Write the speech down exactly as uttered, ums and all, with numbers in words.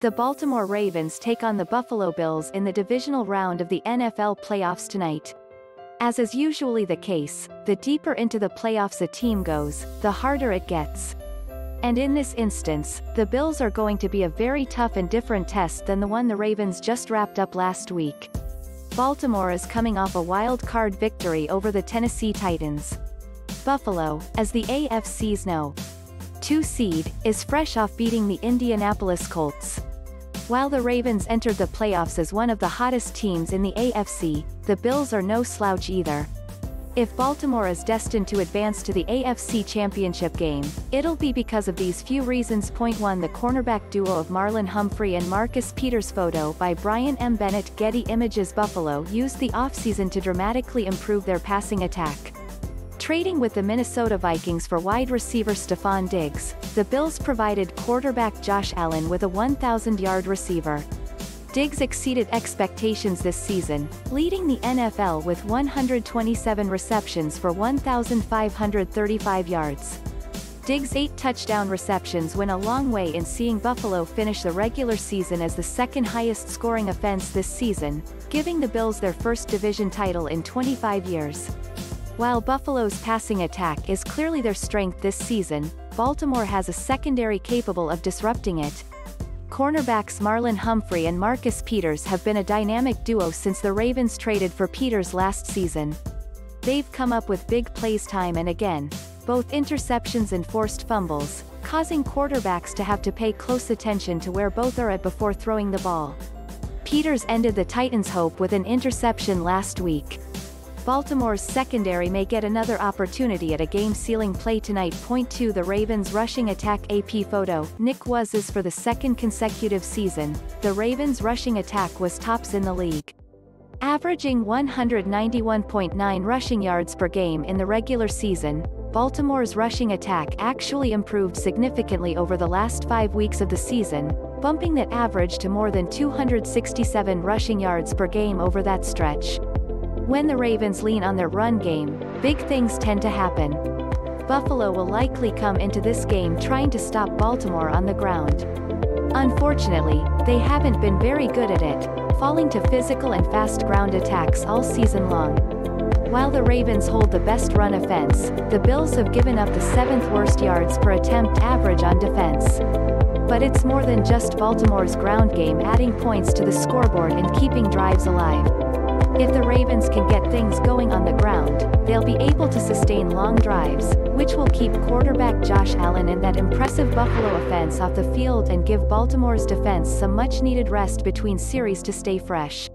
The Baltimore Ravens take on the Buffalo Bills in the divisional round of the N F L playoffs tonight. As is usually the case, the deeper into the playoffs a team goes, the harder it gets. And in this instance, the Bills are going to be a very tough and different test than the one the Ravens just wrapped up last week. Baltimore is coming off a wild card victory over the Tennessee Titans. Buffalo, as the A F C's no. two seed, is fresh off beating the Indianapolis Colts. While the Ravens entered the playoffs as one of the hottest teams in the A F C, the Bills are no slouch either. If Baltimore is destined to advance to the A F C Championship Game, it'll be because of these few reasons. Point one The cornerback duo of Marlon Humphrey and PetersPhoto by Bryan M. Bennett Getty ImagesBuffalo used the offseason to dramatically improve their passing attack. Trading with the Minnesota Vikings for wide receiver Stefon Diggs, the Bills provided quarterback Josh Allen with a one thousand yard receiver. Diggs exceeded expectations this season, leading the N F L with one hundred twenty-seven receptions for one thousand five hundred thirty-five yards. Diggs' eight touchdown receptions went a long way in seeing Buffalo finish the regular season as the second highest scoring offense this season, giving the Bills their first division title in twenty-five years. While Buffalo's passing attack is clearly their strength this season, Baltimore has a secondary capable of disrupting it. Cornerbacks Marlon Humphrey and Marcus Peters have been a dynamic duo since the Ravens traded for Peters last season. They've come up with big plays time and again, both interceptions and forced fumbles, causing quarterbacks to have to pay close attention to where both are at before throwing the ball. Peters ended the Titans' hope with an interception last week. Baltimore's secondary may get another opportunity at a game-sealing play tonight. Point two The Ravens' rushing attack A P photo. Nick was for the second consecutive season, the Ravens' rushing attack was tops in the league. Averaging one hundred ninety-one point nine rushing yards per game in the regular season, Baltimore's rushing attack actually improved significantly over the last five weeks of the season, bumping that average to more than two hundred sixty-seven rushing yards per game over that stretch. When the Ravens lean on their run game, big things tend to happen. Buffalo will likely come into this game trying to stop Baltimore on the ground. Unfortunately, they haven't been very good at it, falling to physical and fast ground attacks all season long. While the Ravens hold the best run offense, the Bills have given up the seventh worst yards per attempt average on defense. But it's more than just Baltimore's ground game adding points to the scoreboard and keeping drives alive. If the Ravens can get things going on the ground, they'll be able to sustain long drives, which will keep quarterback Josh Allen and that impressive Buffalo offense off the field and give Baltimore's defense some much-needed rest between series to stay fresh.